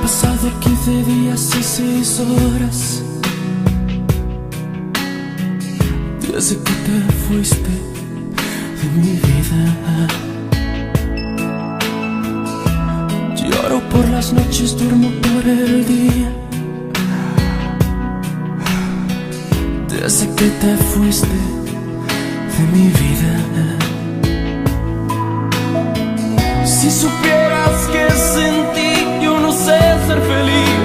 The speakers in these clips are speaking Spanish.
pasado 15 días y 6 horas desde que te fuiste de mi vida. Lloro por las noches, duermo por el día. Desde que te fuiste de mi vida. Si supieras que sin ti yo no sé ser feliz.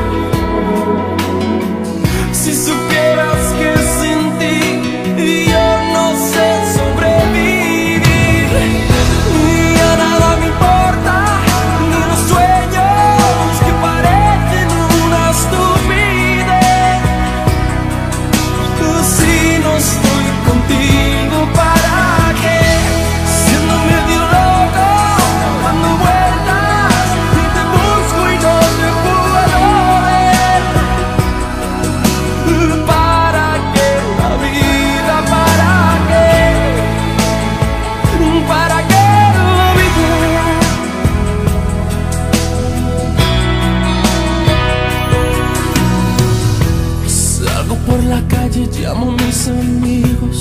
Si supieras que sin ti yo no sé sobrevivir. Y a nada me importa, ni los sueños que parecen una estupidez. Si no estoy contigo, ¿para qué? Siendo medio loco, dando vueltas, y te busco y no te puedo ver. ¿Para qué la vida? ¿Para qué? ¿Para qué la vida? Salgo por la calle, llamo a mis amigos.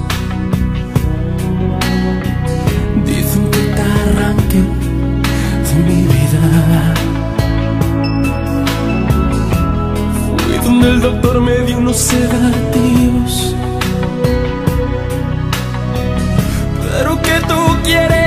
Dicen que te arranque de mi vida. Fui donde el doctor me dio unos sedativos. Pero que tú quieres